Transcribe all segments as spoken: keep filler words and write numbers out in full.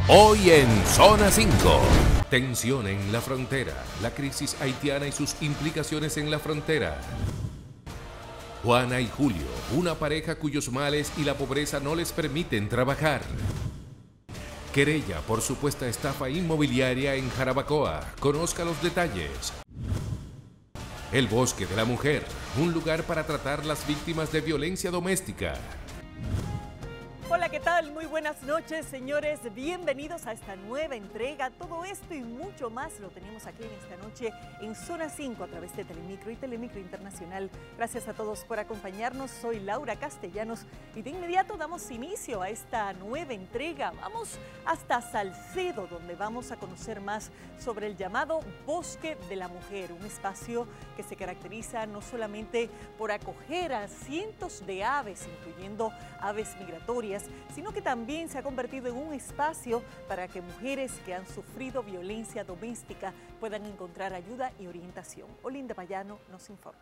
Hoy en Zona cinco. Tensión en la frontera, la crisis haitiana y sus implicaciones en la frontera. Juana y Julio, una pareja cuyos males y la pobreza no les permiten trabajar. Querella por supuesta estafa inmobiliaria en Jarabacoa. Conozca los detalles. El Bosque de la Mujer, un lugar para tratar las víctimas de violencia doméstica. Hola, ¿qué tal? Muy buenas noches, señores. Bienvenidos a esta nueva entrega. Todo esto y mucho más lo tenemos aquí en esta noche en Zona cinco a través de Telemicro y Telemicro Internacional. Gracias a todos por acompañarnos. Soy Laura Castellanos y de inmediato damos inicio a esta nueva entrega. Vamos hasta Salcedo, donde vamos a conocer más sobre el llamado Bosque de la Mujer, un espacio que se caracteriza no solamente por acoger a cientos de aves, incluyendo aves migratorias, sino que también se ha convertido en un espacio para que mujeres que han sufrido violencia doméstica puedan encontrar ayuda y orientación. Olinda Payano nos informa.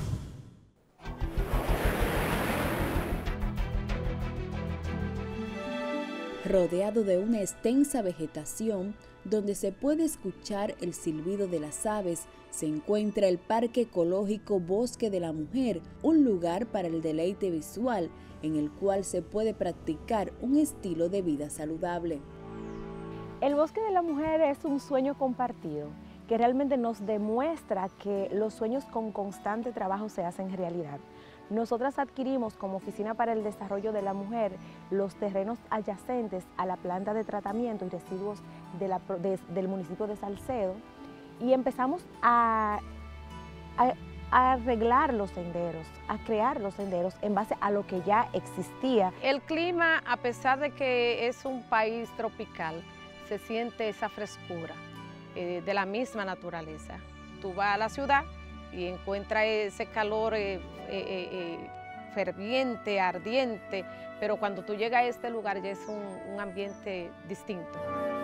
Rodeado de una extensa vegetación, donde se puede escuchar el silbido de las aves, se encuentra el Parque Ecológico Bosque de la Mujer, un lugar para el deleite visual, en el cual se puede practicar un estilo de vida saludable. El Bosque de la Mujer es un sueño compartido que realmente nos demuestra que los sueños con constante trabajo se hacen realidad. Nosotras adquirimos como Oficina para el Desarrollo de la Mujer los terrenos adyacentes a la planta de tratamiento y residuos de la, de, del municipio de Salcedo y empezamos a, a a arreglar los senderos, a crear los senderos en base a lo que ya existía. El clima, a pesar de que es un país tropical, se siente esa frescura eh, de la misma naturaleza. Tú vas a la ciudad y encuentras ese calor eh, eh, eh, ferviente, ardiente, pero cuando tú llegas a este lugar ya es un, un ambiente distinto.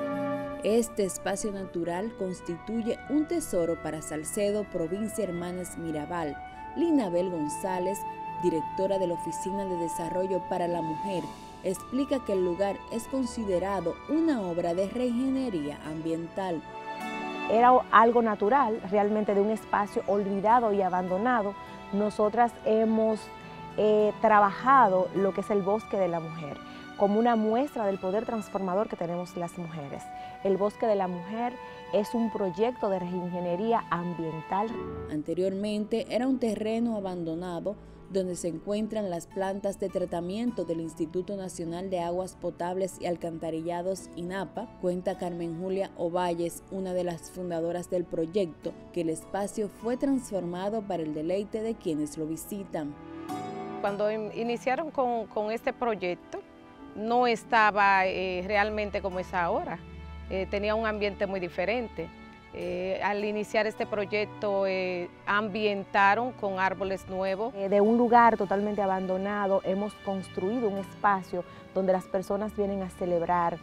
Este espacio natural constituye un tesoro para Salcedo, provincia Hermanas Mirabal. Linabel González, directora de la Oficina de Desarrollo para la Mujer, explica que el lugar es considerado una obra de reingeniería ambiental. Era algo natural, realmente de un espacio olvidado y abandonado. Nosotras hemos eh, trabajado lo que es el Bosque de la Mujer como una muestra del poder transformador que tenemos las mujeres. El Bosque de la Mujer es un proyecto de reingeniería ambiental. Anteriormente era un terreno abandonado donde se encuentran las plantas de tratamiento del Instituto Nacional de Aguas Potables y Alcantarillados, INAPA. Cuenta Carmen Julia Ovalles, una de las fundadoras del proyecto, que el espacio fue transformado para el deleite de quienes lo visitan. Cuando iniciaron con, con este proyecto, no estaba eh, realmente como es ahora, eh, tenía un ambiente muy diferente. Eh, al iniciar este proyecto eh, ambientaron con árboles nuevos. Eh, de un lugar totalmente abandonado hemos construido un espacio donde las personas vienen a celebrar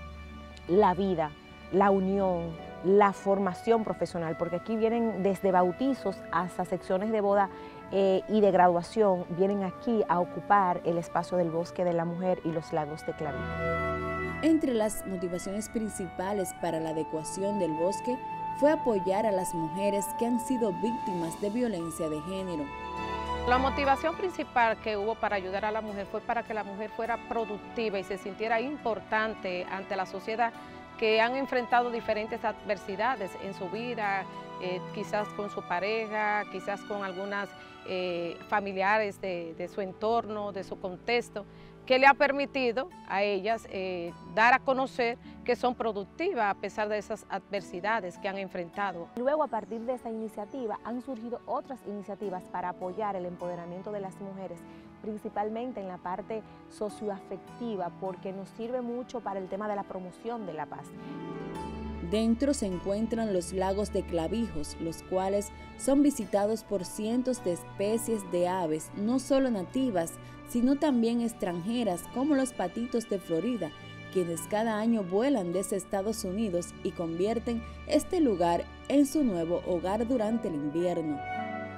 la vida, la unión, la formación profesional, porque aquí vienen desde bautizos hasta secciones de boda Eh, y de graduación, vienen aquí a ocupar el espacio del Bosque de la Mujer y los lagos de Clavijo. Entre las motivaciones principales para la adecuación del bosque fue apoyar a las mujeres que han sido víctimas de violencia de género. La motivación principal que hubo para ayudar a la mujer fue para que la mujer fuera productiva y se sintiera importante ante la sociedad, que han enfrentado diferentes adversidades en su vida, eh, quizás con su pareja, quizás con algunas eh, familiares de, de su entorno, de su contexto, que le ha permitido a ellas eh, dar a conocer que son productivas a pesar de esas adversidades que han enfrentado. Luego, a partir de esa iniciativa, han surgido otras iniciativas para apoyar el empoderamiento de las mujeres, principalmente en la parte socioafectiva, porque nos sirve mucho para el tema de la promoción de la paz. Dentro se encuentran los lagos de Clavijos, los cuales son visitados por cientos de especies de aves, no solo nativas, sino también extranjeras, como los patitos de Florida, quienes cada año vuelan desde Estados Unidos y convierten este lugar en su nuevo hogar durante el invierno.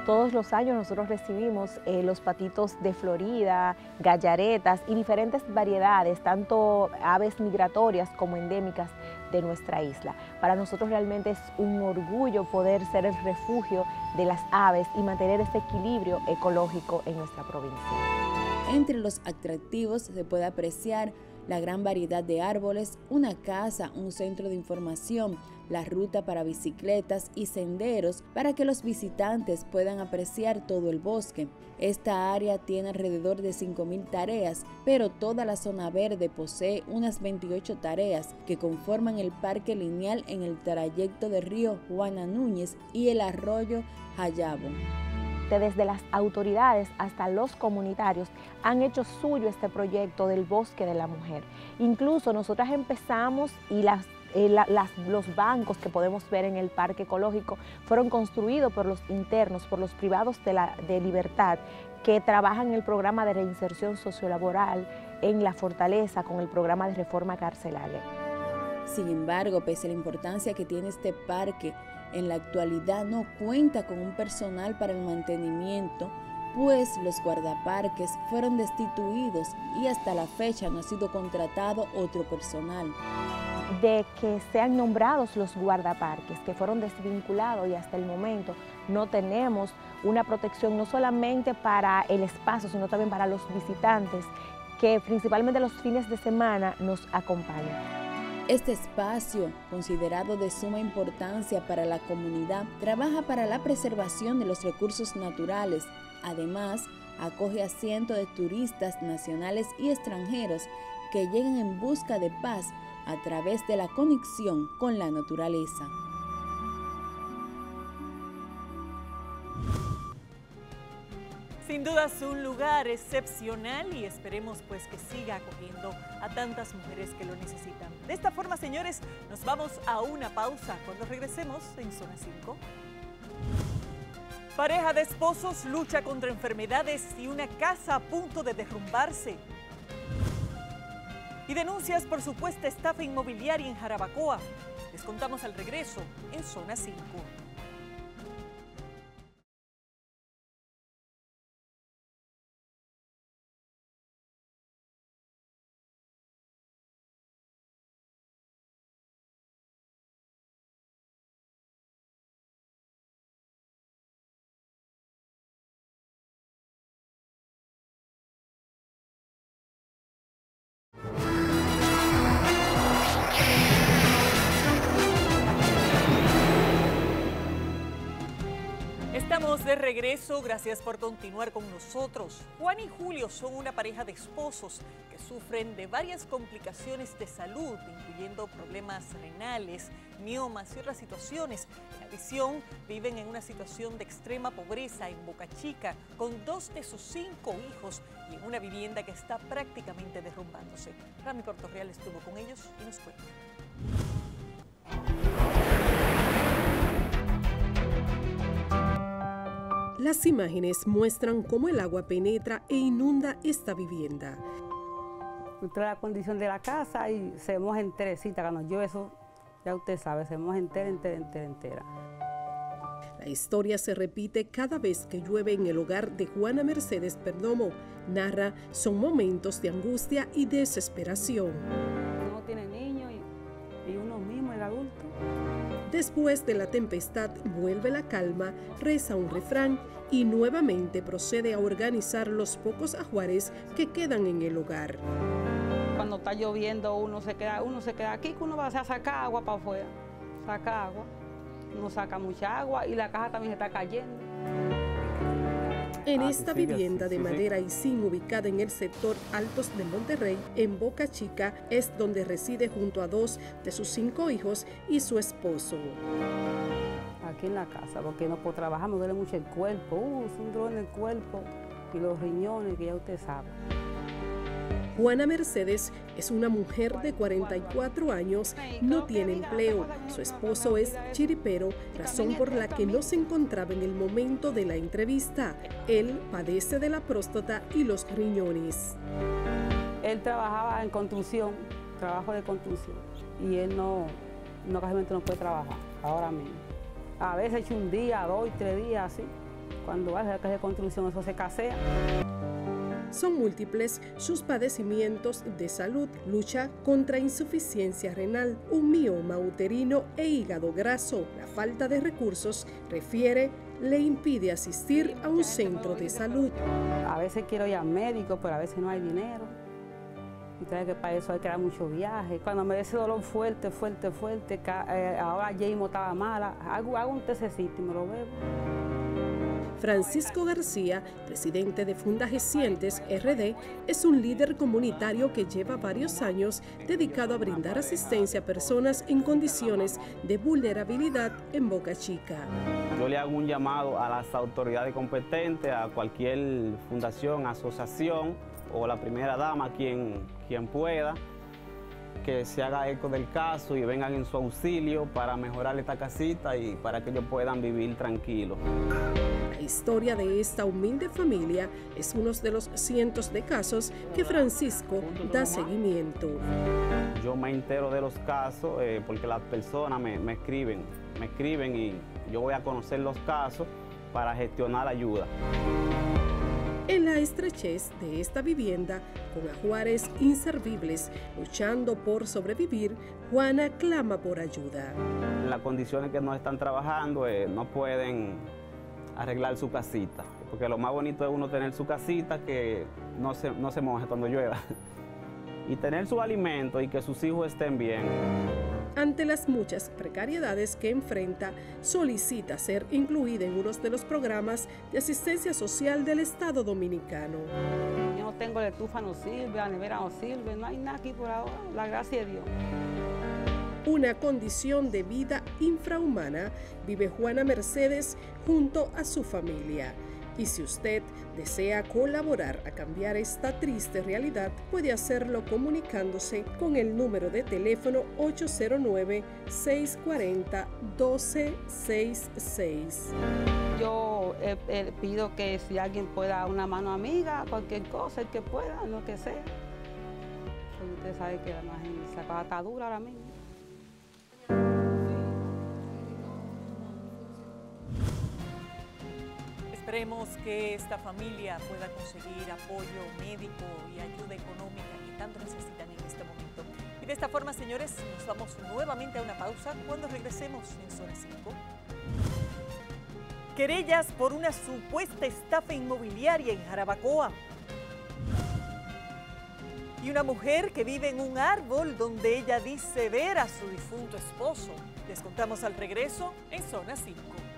Todos los años nosotros recibimos eh, los patitos de Florida, gallaretas y diferentes variedades, tanto aves migratorias como endémicas de nuestra isla. Para nosotros realmente es un orgullo poder ser el refugio de las aves y mantener este equilibrio ecológico en nuestra provincia. Entre los atractivos se puede apreciar la gran variedad de árboles, una casa, un centro de información, la ruta para bicicletas y senderos para que los visitantes puedan apreciar todo el bosque. Esta área tiene alrededor de cinco mil tareas, pero toda la zona verde posee unas veintiocho tareas que conforman el parque lineal en el trayecto del río Juana Núñez y el arroyo Jayabo. Desde las autoridades hasta los comunitarios han hecho suyo este proyecto del Bosque de la Mujer. Incluso nosotras empezamos y las, eh, la, las, los bancos que podemos ver en el parque ecológico fueron construidos por los internos, por los privados de, la, de libertad que trabajan en el programa de reinserción sociolaboral en la Fortaleza con el programa de reforma carcelaria. Sin embargo, pese a la importancia que tiene este parque, en la actualidad no cuenta con un personal para el mantenimiento, pues los guardaparques fueron destituidos y hasta la fecha no ha sido contratado otro personal. De que sean nombrados los guardaparques, que fueron desvinculados y hasta el momento no tenemos una protección no solamente para el espacio, sino también para los visitantes que principalmente los fines de semana nos acompañan. Este espacio, considerado de suma importancia para la comunidad, trabaja para la preservación de los recursos naturales. Además, acoge a cientos de turistas nacionales y extranjeros que llegan en busca de paz a través de la conexión con la naturaleza. Sin duda es un lugar excepcional y esperemos pues que siga acogiendo a tantas mujeres que lo necesitan. De esta forma, señores, nos vamos a una pausa. Cuando regresemos en Zona cinco. Pareja de esposos lucha contra enfermedades y una casa a punto de derrumbarse. Y denuncias por supuesta estafa inmobiliaria en Jarabacoa. Les contamos al regreso en Zona cinco. Estamos de regreso, gracias por continuar con nosotros. Juan y Julio son una pareja de esposos que sufren de varias complicaciones de salud, incluyendo problemas renales, miomas y otras situaciones. En adición, viven en una situación de extrema pobreza en Boca Chica, con dos de sus cinco hijos y en una vivienda que está prácticamente derrumbándose. Rami Portorreal estuvo con ellos y nos cuenta. Las imágenes muestran cómo el agua penetra e inunda esta vivienda. Usted la condición de la casa y se moja enterecita. Cuando llueve eso, ya usted sabe, se moja entera, entera, entera, entera. La historia se repite cada vez que llueve en el hogar de Juana Mercedes Perdomo. Narra, son momentos de angustia y desesperación. Uno tiene niños y, y uno mismo, el adulto. Después de la tempestad vuelve la calma, reza un refrán y nuevamente procede a organizar los pocos ajuares que quedan en el hogar. Cuando está lloviendo uno se queda, uno se queda aquí, que uno va a sacar agua para afuera, saca agua, uno saca mucha agua y la caja también se está cayendo. En esta vivienda de madera y zinc ubicada en el sector Altos de Monterrey, en Boca Chica, es donde reside junto a dos de sus cinco hijos y su esposo. Aquí en la casa, porque no puedo trabajar, me duele mucho el cuerpo, uh, es un dolor en el cuerpo y los riñones, que ya usted sabe. Juana Mercedes es una mujer de cuarenta y cuatro años, no tiene empleo. Su esposo es chiripero, razón por la que no se encontraba en el momento de la entrevista. Él padece de la próstata y los riñones. Él trabajaba en construcción, trabajo de construcción, y él no, no casi no puede trabajar ahora mismo. A veces hecho un día, dos, tres días así, Cuando va a hacer construcción, eso se casea. Son múltiples sus padecimientos de salud, lucha contra insuficiencia renal, un mioma uterino e hígado graso. La falta de recursos, refiere, le impide asistir a un centro de salud. A veces quiero ir al médico, pero a veces no hay dinero. Y trae que para eso hay que dar mucho viaje. Cuando me da ese dolor fuerte, fuerte, fuerte, eh, ahora Jaymo estaba mala, hago, hago un tececito y me lo bebo. Francisco García, presidente de Fundagesientes R D, es un líder comunitario que lleva varios años dedicado a brindar asistencia a personas en condiciones de vulnerabilidad en Boca Chica. Yo le hago un llamado a las autoridades competentes, a cualquier fundación, asociación o la primera dama, quien, quien pueda, que se haga eco del caso y vengan en su auxilio para mejorar esta casita y para que ellos puedan vivir tranquilos. La historia de esta humilde familia es uno de los cientos de casos que Francisco da seguimiento. Yo me entero de los casos eh, porque las personas me, me escriben, me escriben y yo voy a conocer los casos para gestionar ayuda. En la estrechez de esta vivienda, con ajuares inservibles, luchando por sobrevivir, Juana clama por ayuda. En las condiciones que no están trabajando, eh, no pueden arreglar su casita, porque lo más bonito es uno tener su casita que no se, no se moje cuando llueva, y tener su alimento y que sus hijos estén bien. Ante las muchas precariedades que enfrenta, solicita ser incluida en uno de los programas de asistencia social del Estado Dominicano. Yo no tengo la estufa, no sirve, la nevera no sirve, no hay nada aquí por ahora, la gracia de Dios. Una condición de vida infrahumana vive Juana Mercedes junto a su familia. Y si usted desea colaborar a cambiar esta triste realidad, puede hacerlo comunicándose con el número de teléfono ocho cero nueve, seis cuatro cero, uno dos seis seis. Yo eh, eh, pido que si alguien pueda dar una mano amiga, cualquier cosa, el que pueda, lo que sea. Porque usted sabe que la cosa está dura ahora mismo. Esperemos que esta familia pueda conseguir apoyo médico y ayuda económica que tanto necesitan en este momento. Y de esta forma, señores, nos vamos nuevamente a una pausa cuando regresemos en Zona cinco. Querellas por una supuesta estafa inmobiliaria en Jarabacoa. Y una mujer que vive en un árbol donde ella dice ver a su difunto esposo. Les contamos al regreso en Zona cinco.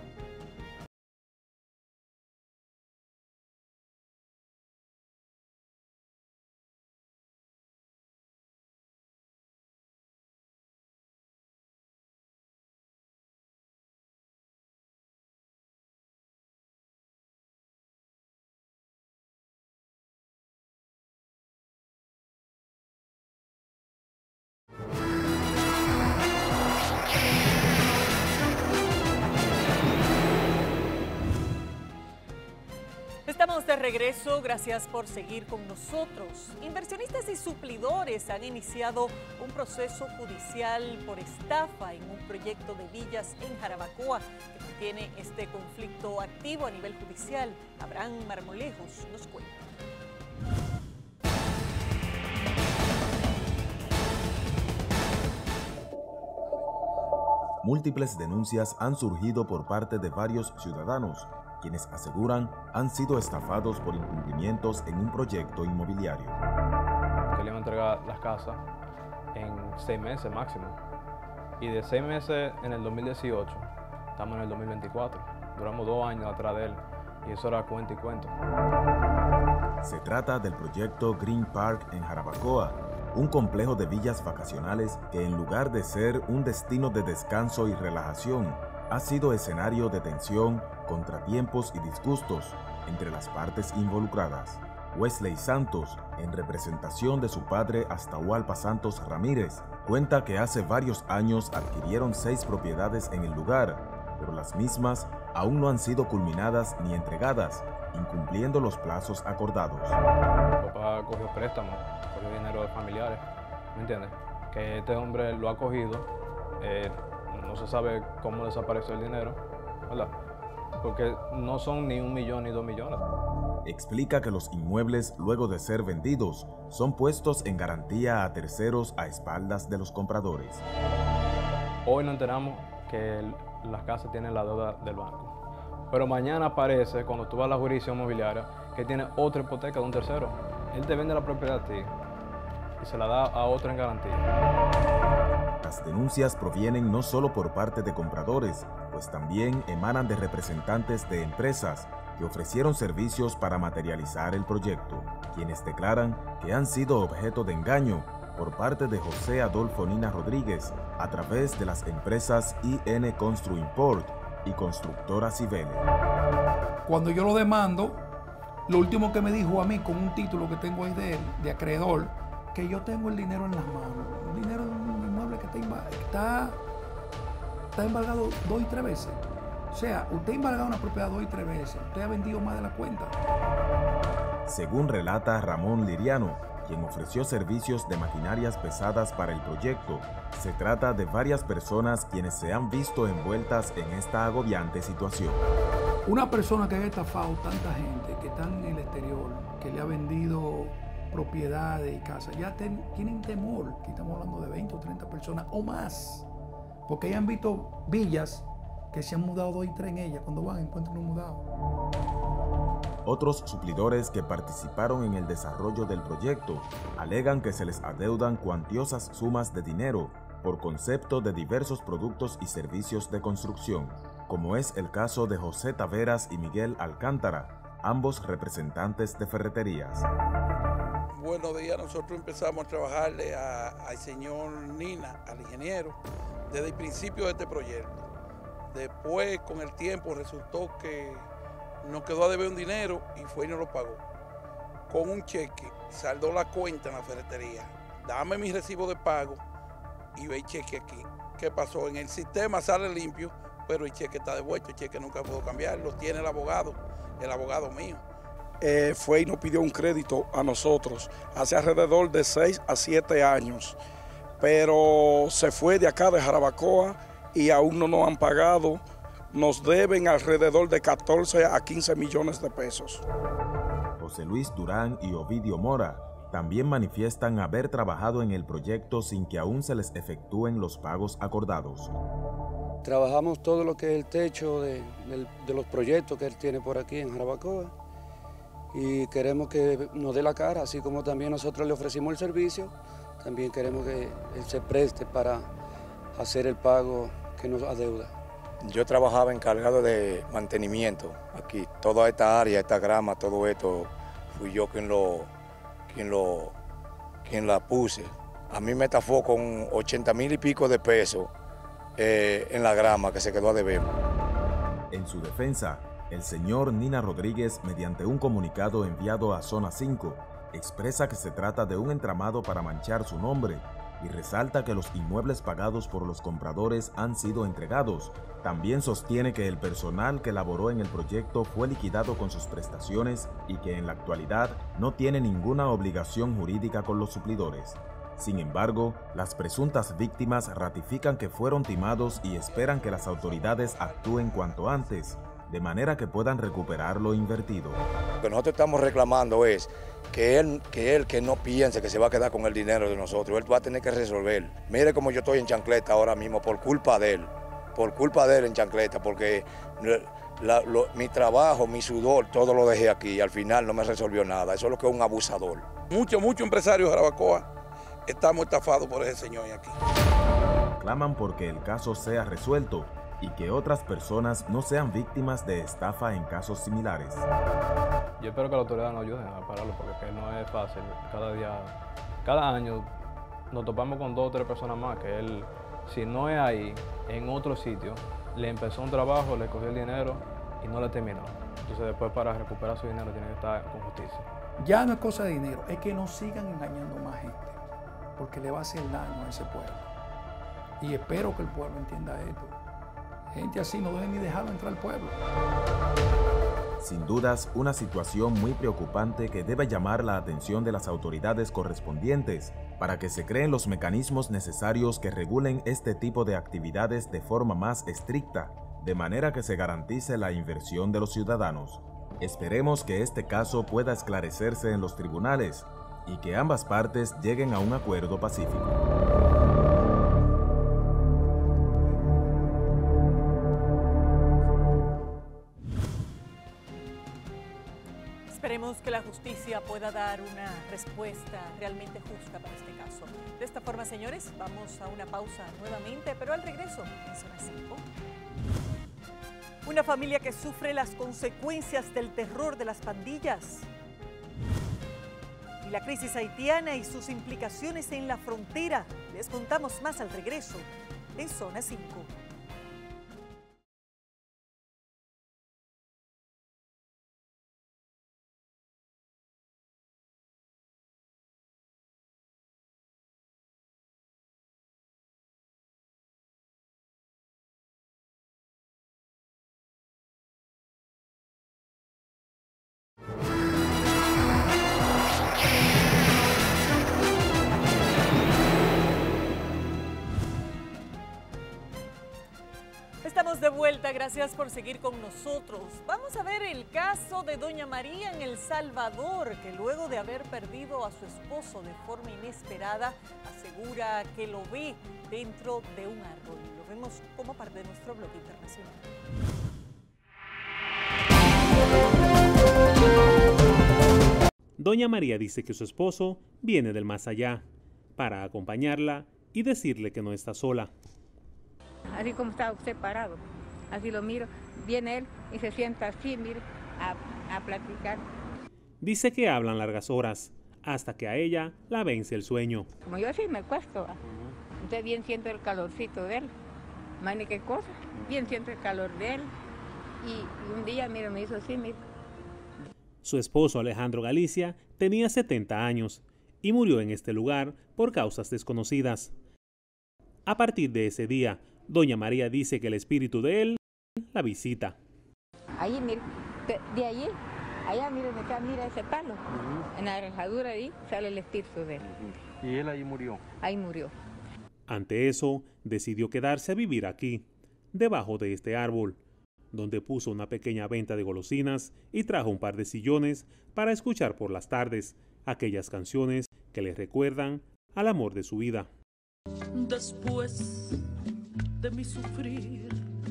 Estamos de regreso, gracias por seguir con nosotros. Inversionistas y suplidores han iniciado un proceso judicial por estafa en un proyecto de villas en Jarabacoa que mantiene este conflicto activo a nivel judicial. Abraham Marmolejos nos cuenta. Múltiples denuncias han surgido por parte de varios ciudadanos, quienes aseguran han sido estafados por incumplimientos en un proyecto inmobiliario. Querían entregar las casas en seis meses máximo. Y de seis meses en el dos mil dieciocho, estamos en el dos mil veinticuatro. Duramos dos años atrás de él y eso era cuento y cuento. Se trata del proyecto Green Park en Jarabacoa, un complejo de villas vacacionales que en lugar de ser un destino de descanso y relajación, ha sido escenario de tensión, contratiempos y disgustos entre las partes involucradas. Wesley Santos, en representación de su padre Astahualpa Santos Ramírez, cuenta que hace varios años adquirieron seis propiedades en el lugar, pero las mismas aún no han sido culminadas ni entregadas, incumpliendo los plazos acordados. Mi papá cogió préstamos, cogió dinero de familiares, ¿me entiendes? Que este hombre lo ha cogido, eh, no se sabe cómo desapareció el dinero, ¿verdad? porque no son ni un millón ni dos millones. Explica que los inmuebles, luego de ser vendidos, son puestos en garantía a terceros a espaldas de los compradores. Hoy nos enteramos que el, las casas tienen la deuda del banco, pero mañana aparece, cuando tú vas a la jurisdicción inmobiliaria, que tiene otra hipoteca de un tercero. Él te vende la propiedad a ti y se la da a otro en garantía. Las denuncias provienen no solo por parte de compradores, pues también emanan de representantes de empresas que ofrecieron servicios para materializar el proyecto, quienes declaran que han sido objeto de engaño por parte de José Adolfo Nina Rodríguez a través de las empresas I N Constru Import y Constructora Civele. Cuando yo lo demando, lo último que me dijo a mí con un título que tengo ahí de él, de acreedor, que yo tengo el dinero en las manos, el dinero de un inmueble que está, está, está embargado dos y tres veces. O sea, usted ha embargado una propiedad dos y tres veces, usted ha vendido más de la cuenta. Según relata Ramón Liriano, quien ofreció servicios de maquinarias pesadas para el proyecto, se trata de varias personas quienes se han visto envueltas en esta agobiante situación. Una persona que ha estafado tanta gente que está en el exterior, que le ha vendido propiedades y casas, ya ten, tienen temor, que estamos hablando de veinte o treinta personas o más, porque ya han visto villas que se han mudado dos y tres en ellas, cuando van encuentran un mudado. Otros suplidores que participaron en el desarrollo del proyecto alegan que se les adeudan cuantiosas sumas de dinero por concepto de diversos productos y servicios de construcción, como es el caso de José Taveras y Miguel Alcántara, ambos representantes de ferreterías. Buenos días, nosotros empezamos a trabajarle a, al señor Nina, al ingeniero, desde el principio de este proyecto. Después, con el tiempo, resultó que nos quedó a deber un dinero y fue y nos lo pagó. Con un cheque, saldó la cuenta en la ferretería. Dame mi recibo de pago y ve el cheque aquí. ¿Qué pasó? En el sistema sale limpio, pero el cheque está devuelto, el cheque nunca puedo cambiarlo, tiene el abogado, el abogado mío. Eh, fue y nos pidió un crédito a nosotros hace alrededor de seis a siete años, pero se fue de acá de Jarabacoa y aún no nos han pagado. Nos deben alrededor de catorce a quince millones de pesos. José Luis Durán y Ovidio Mora también manifiestan haber trabajado en el proyecto sin que aún se les efectúen los pagos acordados. Trabajamos todo lo que es el techo de, de, de los proyectos que él tiene por aquí en Jarabacoa y queremos que nos dé la cara, así como también nosotros le ofrecimos el servicio, también queremos que él se preste para hacer el pago que nos adeuda. Yo trabajaba encargado de mantenimiento aquí, toda esta área, esta grama, todo esto, fui yo quien lo, quien lo, quien la puse. A mí me estafó con ochenta mil y pico de pesos eh, en la grama que se quedó a deber. En su defensa, el señor Nina Rodríguez, mediante un comunicado enviado a Zona cinco, expresa que se trata de un entramado para manchar su nombre y resalta que los inmuebles pagados por los compradores han sido entregados. También sostiene que el personal que laboró en el proyecto fue liquidado con sus prestaciones y que en la actualidad no tiene ninguna obligación jurídica con los suplidores. Sin embargo, las presuntas víctimas ratifican que fueron timados y esperan que las autoridades actúen cuanto antes, de manera que puedan recuperar lo invertido. Lo que nosotros estamos reclamando es que él, que él que no piense que se va a quedar con el dinero de nosotros, él va a tener que resolver. Mire cómo yo estoy en chancleta ahora mismo por culpa de él, por culpa de él en chancleta, porque la, lo, mi trabajo, mi sudor, todo lo dejé aquí y al final no me resolvió nada. Eso es lo que es un abusador. Muchos, muchos empresarios de Jarabacoa estamos estafados por ese señor aquí. Claman porque el caso sea resuelto y que otras personas no sean víctimas de estafa en casos similares. Yo espero que las autoridades nos ayuden a pararlo porque no es fácil. Cada día, cada año nos topamos con dos o tres personas más que él, si no es ahí, en otro sitio, le empezó un trabajo, le cogió el dinero y no le terminó. Entonces después para recuperar su dinero tiene que estar con justicia. Ya no es cosa de dinero, es que no sigan engañando más gente, porque le va a hacer daño a ese pueblo. Y espero que el pueblo entienda esto. Gente así no deben ni dejarlo entrar al pueblo. Sin dudas, una situación muy preocupante que debe llamar la atención de las autoridades correspondientes para que se creen los mecanismos necesarios que regulen este tipo de actividades de forma más estricta, de manera que se garantice la inversión de los ciudadanos. Esperemos que este caso pueda esclarecerse en los tribunales y que ambas partes lleguen a un acuerdo pacífico. Esperemos que la justicia pueda dar una respuesta realmente justa para este caso. De esta forma, señores, vamos a una pausa nuevamente, pero al regreso, en Zona cinco. Una familia que sufre las consecuencias del terror de las pandillas. Y la crisis haitiana y sus implicaciones en la frontera. Les contamos más al regreso en Zona cinco. Estamos de vuelta, gracias por seguir con nosotros. Vamos a ver el caso de Doña María en El Salvador, que luego de haber perdido a su esposo de forma inesperada, asegura que lo ve dentro de un árbol. Lo vemos como parte de nuestro bloque internacional. Doña María dice que su esposo viene del más allá para acompañarla y decirle que no está sola. Así como está usted parado, así lo miro, viene él y se sienta así, mire, a, a platicar. Dice que hablan largas horas, hasta que a ella la vence el sueño. Como yo sí me cuesto, entonces bien siento el calorcito de él, mane qué cosa, bien siento el calor de él, y, y un día, mire, me hizo así, mire. Su esposo Alejandro Galicia tenía setenta años y murió en este lugar por causas desconocidas. A partir de ese día, Doña María dice que el espíritu de él la visita. Ahí, mire, de, de allí, allá, mire, me está, mira ese palo. Uh-huh. En la rajadura ahí sale el espíritu de él. Uh-huh. ¿Y él ahí murió? Ahí murió. Ante eso, decidió quedarse a vivir aquí, debajo de este árbol, donde puso una pequeña venta de golosinas y trajo un par de sillones para escuchar por las tardes aquellas canciones que le recuerdan al amor de su vida. Después de mi sufrir.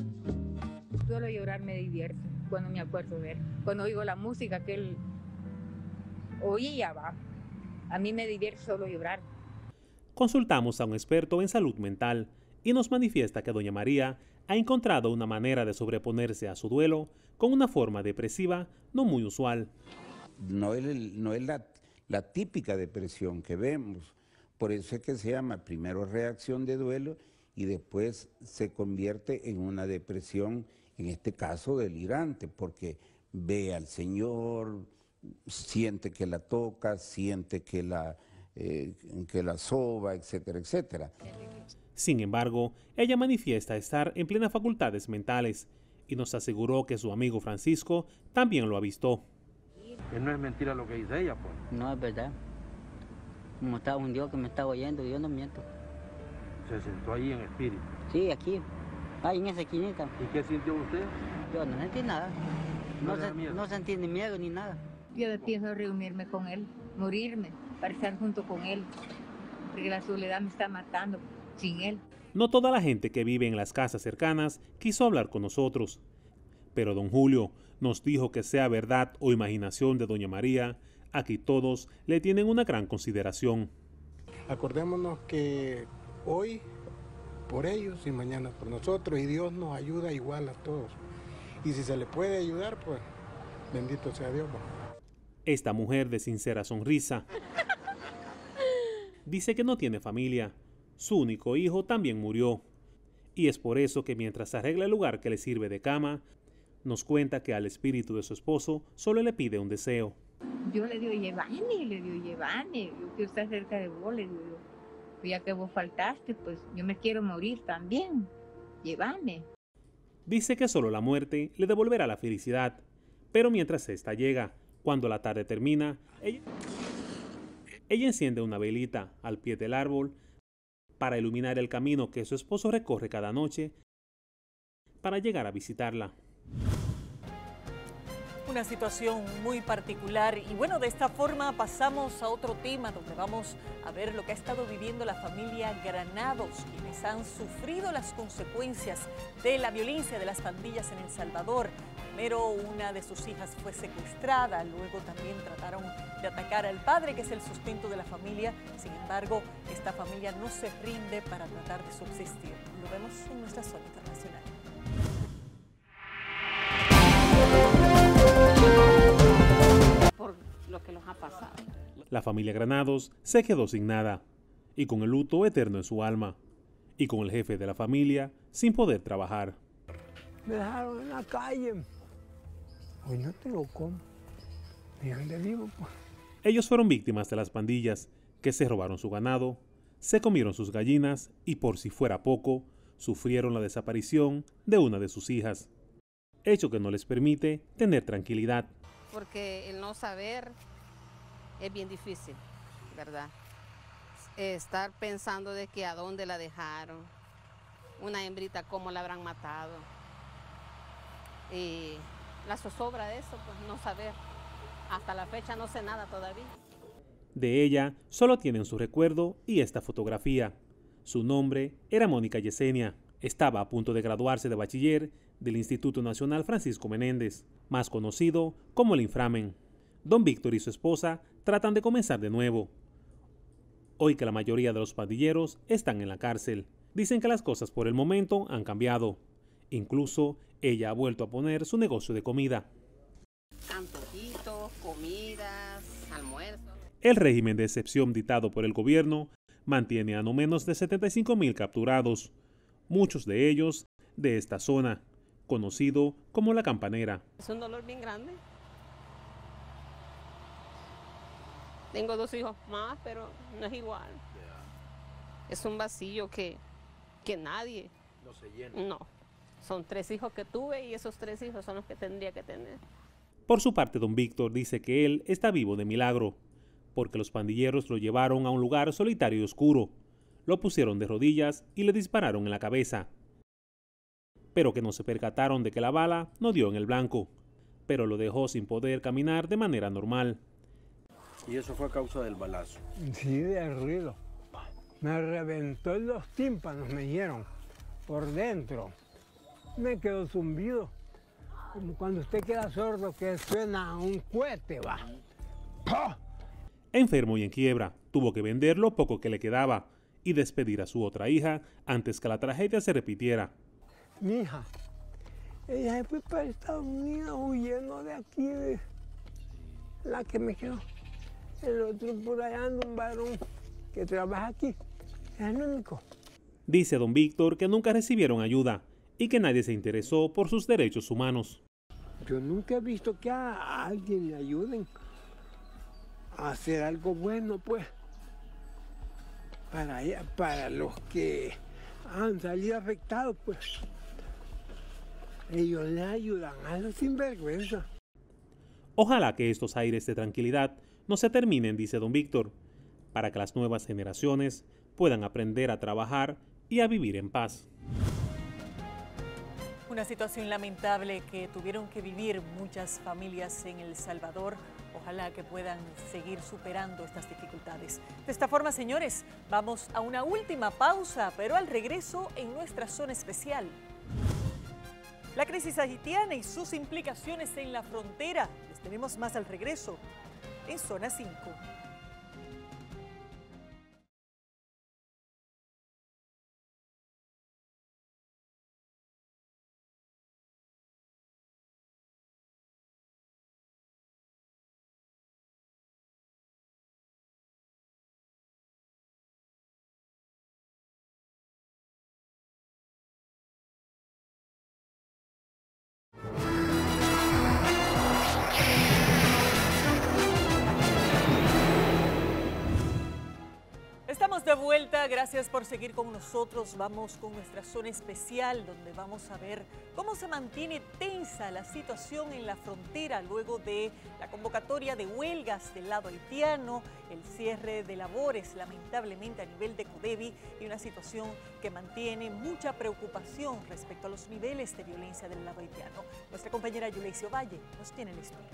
Solo llorar me divierte cuando me acuerdo de él. Cuando oigo la música que él oía, va. A mí me divierte solo llorar. Consultamos a un experto en salud mental y nos manifiesta que Doña María ha encontrado una manera de sobreponerse a su duelo con una forma depresiva no muy usual. No es, el, no es la, la típica depresión que vemos. Por eso es que se llama primero reacción de duelo y después se convierte en una depresión, en este caso delirante, porque ve al Señor, siente que la toca, siente que la, eh, que la soba, etcétera, etcétera. Sin embargo, ella manifiesta estar en plenas facultades mentales y nos aseguró que su amigo Francisco también lo avistó. Que no es mentira lo que dice ella, pues. No, es verdad. Como está un Dios que me está oyendo, yo no miento. ¿Se sentó ahí en espíritu? Sí, aquí, ahí en esa esquinita. ¿Y qué sintió usted? Yo no sentí nada. ¿No, no, se, no sentí ni miedo ni nada. Yo pienso reunirme con él, morirme, para estar junto con él, porque la soledad me está matando sin él. No toda la gente que vive en las casas cercanas quiso hablar con nosotros, pero don Julio nos dijo que sea verdad o imaginación de Doña María, aquí todos le tienen una gran consideración. Acordémonos que hoy por ellos y mañana por nosotros, y Dios nos ayuda igual a todos. Y si se le puede ayudar, pues bendito sea Dios. Esta mujer de sincera sonrisa dice que no tiene familia. Su único hijo también murió. Y es por eso que mientras arregla el lugar que le sirve de cama, nos cuenta que al espíritu de su esposo solo le pide un deseo. Yo le digo, llévame, le digo, llévame, yo quiero estar cerca de vos, le digo, ya que vos faltaste, pues yo me quiero morir también, llévame. Dice que solo la muerte le devolverá la felicidad, pero mientras esta llega, cuando la tarde termina, ella, ella enciende una velita al pie del árbol para iluminar el camino que su esposo recorre cada noche para llegar a visitarla. Una situación muy particular y bueno, de esta forma pasamos a otro tema donde vamos a ver lo que ha estado viviendo la familia Granados, quienes han sufrido las consecuencias de la violencia de las pandillas en El Salvador. Primero una de sus hijas fue secuestrada, luego también trataron de atacar al padre, que es el sustento de la familia. Sin embargo, esta familia no se rinde para tratar de subsistir. Lo vemos en nuestra zona internacional. Por lo que nos ha pasado. La familia Granados se quedó sin nada y con el luto eterno en su alma y con el jefe de la familia sin poder trabajar. Me dejaron en la calle. Hoy no te lo como. ¿Y dónde vivo, pues? Ellos fueron víctimas de las pandillas que se robaron su ganado, se comieron sus gallinas y por si fuera poco, sufrieron la desaparición de una de sus hijas, hecho que no les permite tener tranquilidad. Porque el no saber es bien difícil, ¿verdad? Estar pensando de que a dónde la dejaron, una hembrita cómo la habrán matado. Y la zozobra de eso, pues no saber. Hasta la fecha no sé nada todavía. De ella solo tienen su recuerdo y esta fotografía. Su nombre era Mónica Yesenia. Estaba a punto de graduarse de bachiller del Instituto Nacional Francisco Menéndez, más conocido como el Inframen. Don Víctor y su esposa tratan de comenzar de nuevo. Hoy que la mayoría de los pandilleros están en la cárcel, dicen que las cosas por el momento han cambiado. Incluso ella ha vuelto a poner su negocio de comida. Antojitos, comidas, almuerzos. El régimen de excepción dictado por el gobierno mantiene a no menos de setenta y cinco mil capturados, muchos de ellos de esta zona, conocido como La Campanera. Es un dolor bien grande. Tengo dos hijos más, pero no es igual. Es un vacío que, que nadie... No se llena. No. Son tres hijos que tuve y esos tres hijos son los que tendría que tener. Por su parte, don Víctor dice que él está vivo de milagro, porque los pandilleros lo llevaron a un lugar solitario y oscuro, lo pusieron de rodillas y le dispararon en la cabeza. Pero que no se percataron de que la bala no dio en el blanco, pero lo dejó sin poder caminar de manera normal. ¿Y eso fue a causa del balazo? Sí, del ruido. Me reventó los tímpanos, me dieron por dentro. Me quedó zumbido, como cuando usted queda sordo que suena un cohete, va. ¡Pah! Enfermo y en quiebra, tuvo que vender lo poco que le quedaba y despedir a su otra hija antes que la tragedia se repitiera. Mi hija, ella se fue para Estados Unidos huyendo de aquí, de la que me quedó. El otro por allá anda un varón que trabaja aquí, es el único. Dice don Víctor que nunca recibieron ayuda y que nadie se interesó por sus derechos humanos. Yo nunca he visto que a alguien le ayuden a hacer algo bueno, pues, para, para los que han salido afectados, pues. Ellos le ayudan a los sinvergüenza. Ojalá que estos aires de tranquilidad no se terminen, dice don Víctor, para que las nuevas generaciones puedan aprender a trabajar y a vivir en paz. Una situación lamentable que tuvieron que vivir muchas familias en El Salvador. Ojalá que puedan seguir superando estas dificultades. De esta forma, señores, vamos a una última pausa, pero al regreso en nuestra zona especial. La crisis haitiana y sus implicaciones en la frontera. Les tenemos más al regreso en Zona cinco. Estamos de vuelta, gracias por seguir con nosotros. Vamos con nuestra zona especial donde vamos a ver cómo se mantiene tensa la situación en la frontera luego de la convocatoria de huelgas del lado haitiano, el cierre de labores lamentablemente a nivel de Codevi y una situación que mantiene mucha preocupación respecto a los niveles de violencia del lado haitiano. Nuestra compañera Yuleisio Valle nos tiene la historia.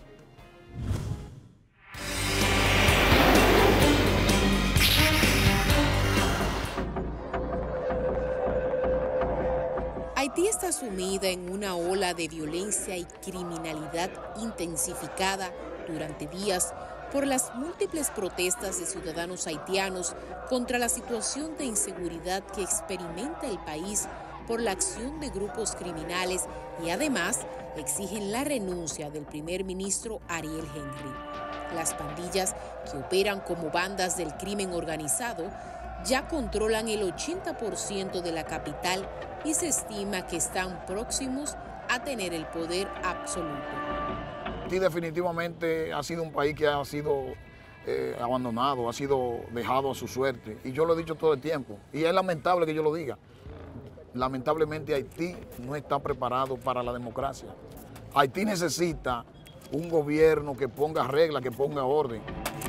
Haití está sumida en una ola de violencia y criminalidad intensificada durante días por las múltiples protestas de ciudadanos haitianos contra la situación de inseguridad que experimenta el país por la acción de grupos criminales y además exigen la renuncia del primer ministro Ariel Henry. Las pandillas, que operan como bandas del crimen organizado, ya controlan el ochenta por ciento de la capital y se estima que están próximos a tener el poder absoluto. Haití definitivamente ha sido un país que ha sido eh, abandonado, ha sido dejado a su suerte. Y yo lo he dicho todo el tiempo. Y es lamentable que yo lo diga. Lamentablemente Haití no está preparado para la democracia. Haití necesita un gobierno que ponga reglas, que ponga orden.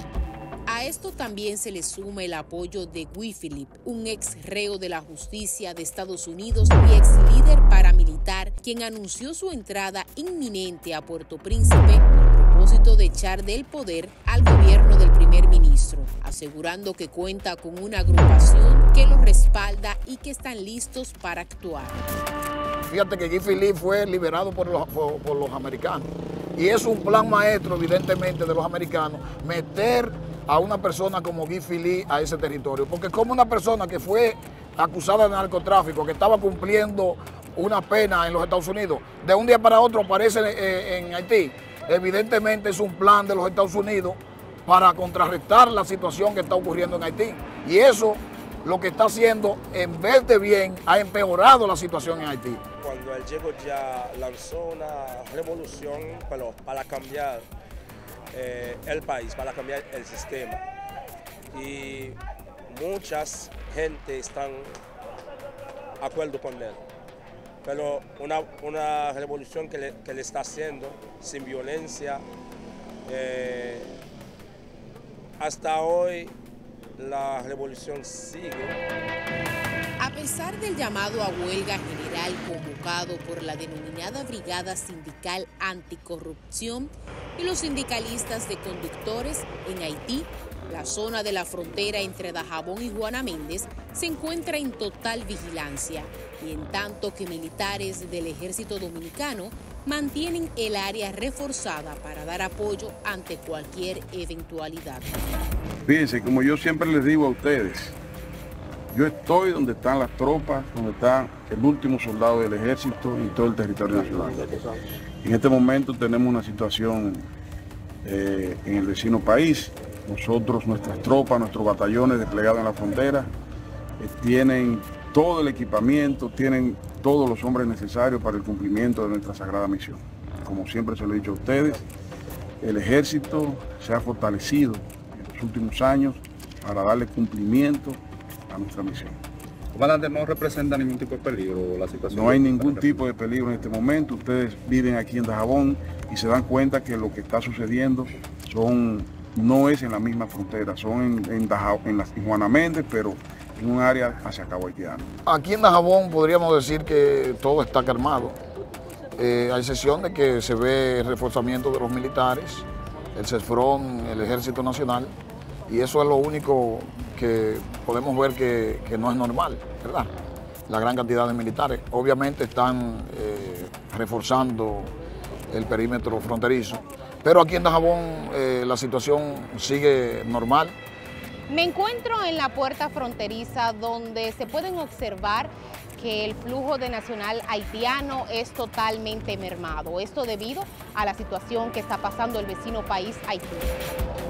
A esto también se le suma el apoyo de Guy Philippe, un ex reo de la justicia de Estados Unidos y ex líder paramilitar, quien anunció su entrada inminente a Puerto Príncipe con el propósito de echar del poder al gobierno del primer ministro, asegurando que cuenta con una agrupación que lo respalda y que están listos para actuar. Fíjate que Guy Philippe fue liberado por los, por, por los americanos y es un plan maestro evidentemente de los americanos meter a una persona como Guy Philippe a ese territorio, porque como una persona que fue acusada de narcotráfico, que estaba cumpliendo una pena en los Estados Unidos, de un día para otro aparece en, en Haití, evidentemente es un plan de los Estados Unidos para contrarrestar la situación que está ocurriendo en Haití. Y eso lo que está haciendo, en vez de bien, ha empeorado la situación en Haití. Cuando él llegó ya lanzó una revolución pero para cambiar Eh, el país, para cambiar el sistema. Y muchas gente están de acuerdo con él. Pero una, una revolución que le, que le está haciendo sin violencia. Eh, hasta hoy la revolución sigue. A pesar del llamado a huelga general convocado por la denominada Brigada Sindical Anticorrupción y los sindicalistas de conductores en Haití, la zona de la frontera entre Dajabón y Juana Méndez se encuentra en total vigilancia, y en tanto que militares del Ejército Dominicano mantienen el área reforzada para dar apoyo ante cualquier eventualidad. Fíjense, como yo siempre les digo a ustedes, yo estoy donde están las tropas, donde está el último soldado del ejército y todo el territorio nacional. En este momento tenemos una situación eh, en el vecino país. Nosotros, nuestras tropas, nuestros batallones desplegados en la frontera, eh, tienen todo el equipamiento, tienen todos los hombres necesarios para el cumplimiento de nuestra sagrada misión. Como siempre se lo he dicho a ustedes, el ejército se ha fortalecido en los últimos años para darle cumplimiento a nuestra misión. Comandante, ¿no representa ningún tipo de peligro la situación? No hay ningún tipo de peligro en este momento. Ustedes viven aquí en Dajabón y se dan cuenta que lo que está sucediendo son, no es en la misma frontera, son en, en, Dajabón, en, la, en Juana Méndez, pero en un área hacia Cabo Haitiano. Aquí en Dajabón podríamos decir que todo está calmado, eh, a excepción de que se ve reforzamiento de los militares, el CESFRON, el Ejército Nacional, y eso es lo único que podemos ver que, que no es normal, ¿verdad? La gran cantidad de militares. Obviamente están eh, reforzando el perímetro fronterizo, pero aquí en Dajabón eh, la situación sigue normal. Me encuentro en la puerta fronteriza donde se pueden observar que el flujo de nacional haitiano es totalmente mermado. Esto debido a la situación que está pasando el vecino país Haití.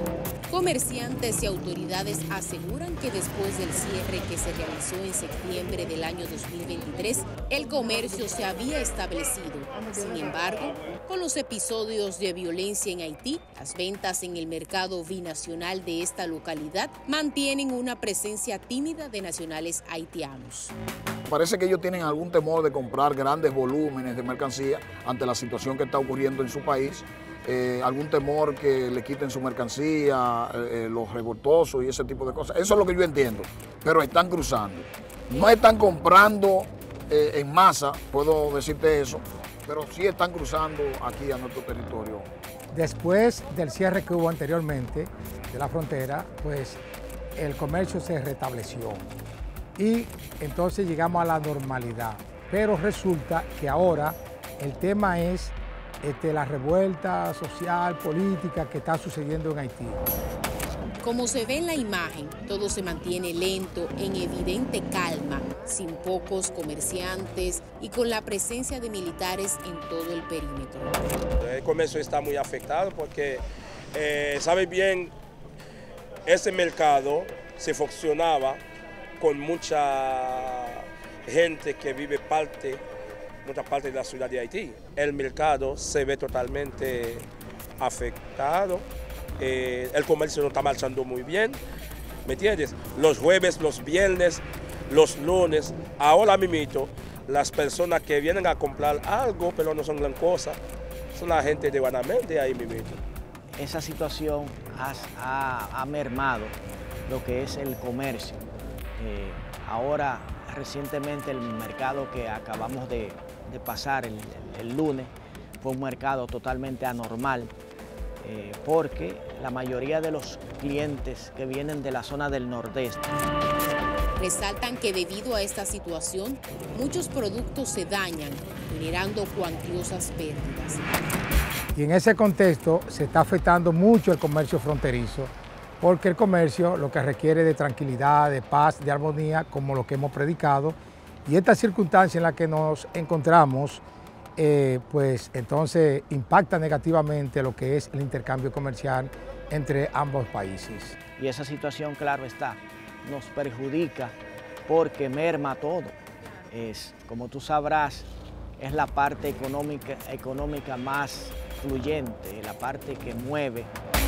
Comerciantes y autoridades aseguran que después del cierre que se realizó en septiembre del año dos mil veintitrés, el comercio se había establecido. Sin embargo, con los episodios de violencia en Haití, las ventas en el mercado binacional de esta localidad mantienen una presencia tímida de nacionales haitianos. Parece que ellos tienen algún temor de comprar grandes volúmenes de mercancía ante la situación que está ocurriendo en su país. Eh, algún temor que le quiten su mercancía, eh, los revoltosos y ese tipo de cosas. Eso es lo que yo entiendo, pero están cruzando. No están comprando eh, en masa, puedo decirte eso, pero sí están cruzando aquí a nuestro territorio. Después del cierre que hubo anteriormente de la frontera, pues el comercio se restableció y entonces llegamos a la normalidad. Pero resulta que ahora el tema es Este, la revuelta social, política que está sucediendo en Haití. Como se ve en la imagen, todo se mantiene lento, en evidente calma, sin pocos comerciantes y con la presencia de militares en todo el perímetro. El comercio está muy afectado porque, eh, sabe bien, ese mercado se funcionaba con mucha gente que vive parte muchas partes de la ciudad de Haití. El mercado se ve totalmente afectado, eh, el comercio no está marchando muy bien, ¿me entiendes? Los jueves, los viernes, los lunes, ahora mismo, las personas que vienen a comprar algo, pero no son gran cosa, son la gente de Guanamén, ahí mismo. Esa situación ha, ha, ha mermado lo que es el comercio. Eh, ahora, recientemente, el mercado que acabamos de de pasar el, el, el lunes fue un mercado totalmente anormal eh, porque la mayoría de los clientes que vienen de la zona del nordeste. Resaltan que debido a esta situación, muchos productos se dañan, generando cuantiosas pérdidas. Y en ese contexto se está afectando mucho el comercio fronterizo, porque el comercio lo que requiere de tranquilidad, de paz, de armonía, como lo que hemos predicado. Y esta circunstancia en la que nos encontramos, eh, pues entonces impacta negativamente lo que es el intercambio comercial entre ambos países. Y esa situación, claro está, nos perjudica porque merma todo. Es, como tú sabrás, es la parte económica, económica más fluyente, la parte que mueve.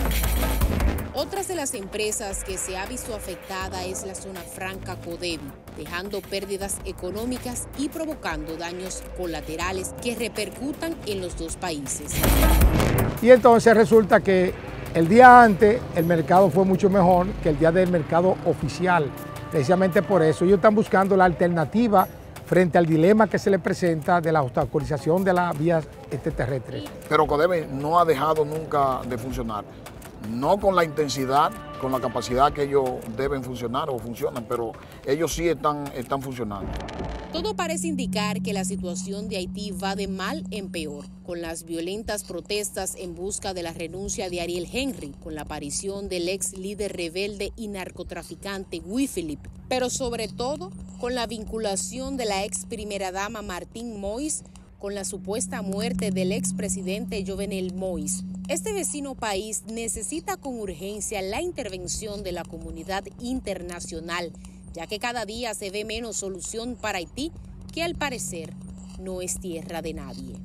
Otras de las empresas que se ha visto afectada es la zona franca Codevi, dejando pérdidas económicas y provocando daños colaterales que repercutan en los dos países. Y entonces resulta que el día antes el mercado fue mucho mejor que el día del mercado oficial. Precisamente por eso ellos están buscando la alternativa frente al dilema que se les presenta de la obstaculización de las vías terrestres. Pero Codevi no ha dejado nunca de funcionar. No con la intensidad, con la capacidad que ellos deben funcionar o funcionan, pero ellos sí están, están funcionando. Todo parece indicar que la situación de Haití va de mal en peor, con las violentas protestas en busca de la renuncia de Ariel Henry, con la aparición del ex líder rebelde y narcotraficante Guy Philippe, pero sobre todo con la vinculación de la ex primera dama Martín Moïse con la supuesta muerte del expresidente Jovenel Moïse. Este vecino país necesita con urgencia la intervención de la comunidad internacional, ya que cada día se ve menos solución para Haití, que al parecer no es tierra de nadie.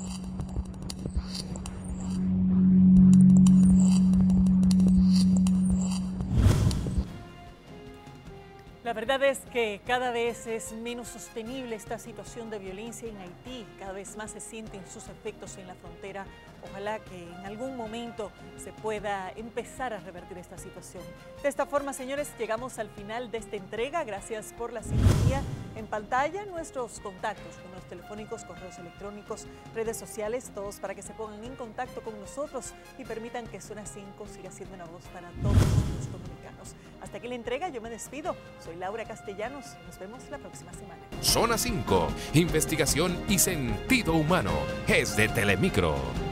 La verdad es que cada vez es menos sostenible esta situación de violencia en Haití, cada vez más se sienten sus efectos en la frontera. Ojalá que en algún momento se pueda empezar a revertir esta situación. De esta forma, señores, llegamos al final de esta entrega. Gracias por la sintonía. En pantalla nuestros contactos, números telefónicos, correos electrónicos, redes sociales, todos para que se pongan en contacto con nosotros y permitan que Zona cinco siga siendo una voz para todos los dominicanos. Hasta aquí la entrega, yo me despido. Soy Laura Castellanos, nos vemos la próxima semana. Zona cinco, investigación y sentido humano, es de Telemicro.